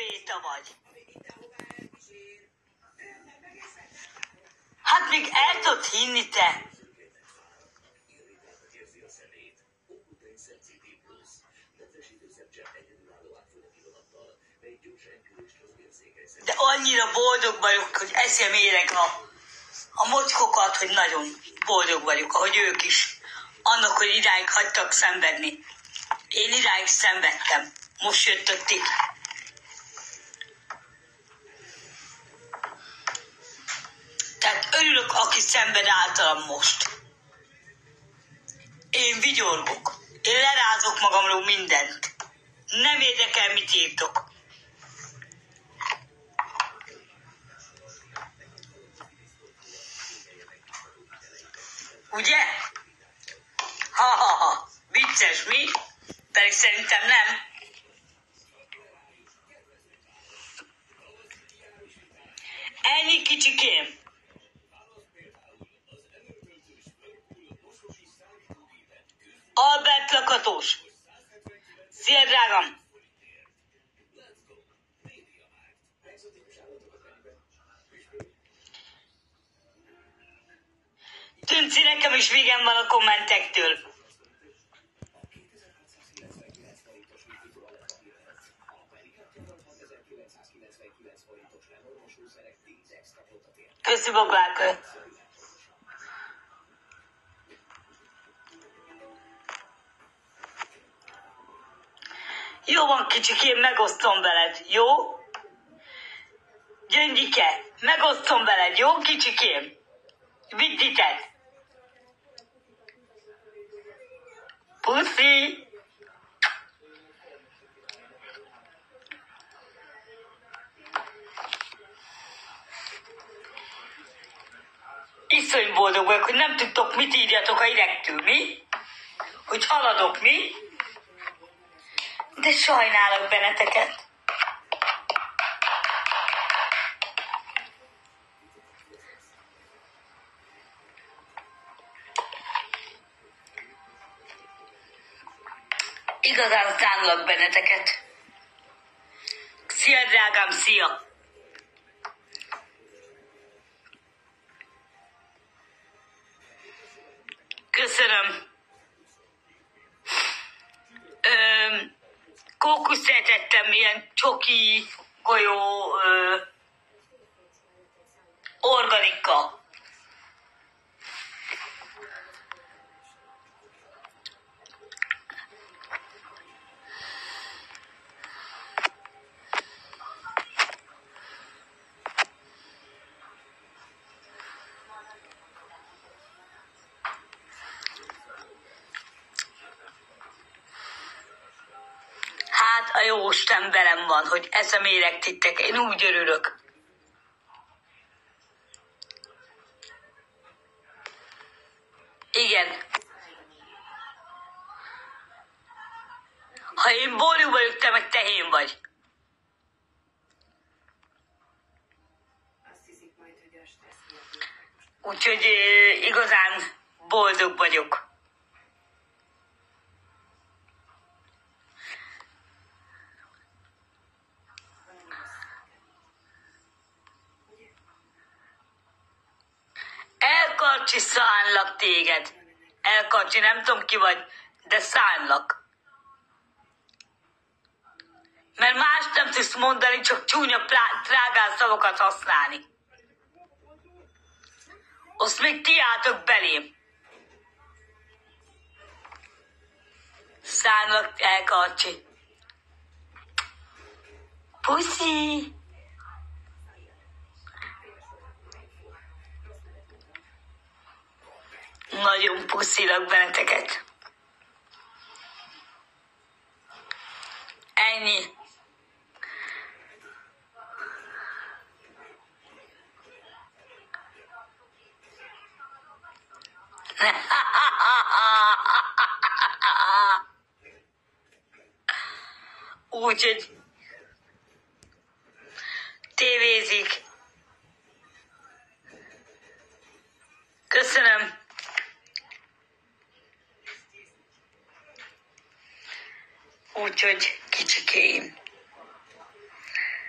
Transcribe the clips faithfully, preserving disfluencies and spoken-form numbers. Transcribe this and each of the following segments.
kréta vagy. Hát még el tudod hinni te. De annyira boldog vagyok, hogy eszem érek a, a mocskokat, hogy nagyon boldog vagyok, ahogy ők is. Annak, hogy idáig hagytak szenvedni. Én idáig szenvedtem. Most jöttök ti. Tehát örülök, aki szenved általam most. Én vigyorgok. Én lerázok magamról mindent. Nem érdekel, mit írtok. Ugye? Ha-ha-ha. Vicces, mi? Pedig szerintem nem. Ennyi kicsikém. Albert Lakatós. Szia, drágam. Tünci, nekem is végem van a kommentektől. Köszi, Boglák. Jó van, kicsikém, megosztom veled, jó? Gyöngyike, megosztom veled, jó, kicsikém? Viddited. Puszi. Iszony boldog vagyok, hogy nem tudtok, mit írjatok a idegtől, mi? Hogy haladok, mi? De sajnálok benneteket. Igazán szánlak benneteket. Szia, drágám, szia! Köszönöm. Öm, kókuszt szeretettem, ilyen csoki, golyó, ö, organika. A jóisten velem van, hogy eszem érek tittek, én úgy örülök. Igen. Ha én borjú vagyok, te meg tehén vagy. Úgyhogy igazán boldog vagyok. Elkarcsi, szánlak téged. Elkarcsi, nem tudom ki vagy, de szánlak. Mert más nem tudsz mondani, csak csúnya, trágán szavakat használni. Azt még ti álltok belém. Szánlak, Elkarcsi. Puszi! Nagyon puszilak benneteket. Ennyi. Úgyhogy tévézik. Köszönöm. Úgyhogy kicsikém.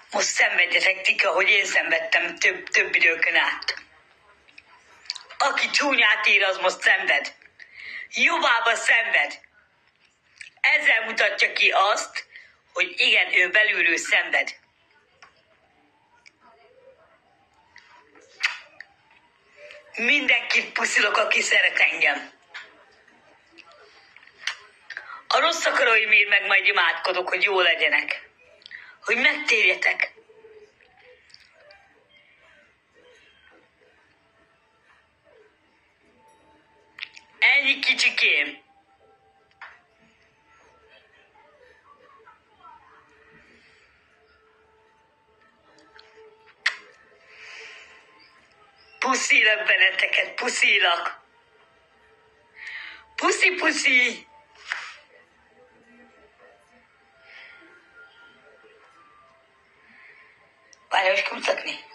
Most szenvedjetek ti, ahogy én szenvedtem több, több időkön át. Aki csúnyát ír, az most szenved. Jobbába szenved. Ezzel mutatja ki azt, hogy igen, ő belülről szenved. Mindenkit puszilok, aki szeret engem. A rossz akaróimért meg majd imádkodok, hogy jó legyenek. Hogy megtérjetek. Ennyi kicsikém. Puszilak benneteket, puszilak. Puszi, puszi. Várj, most mutatni.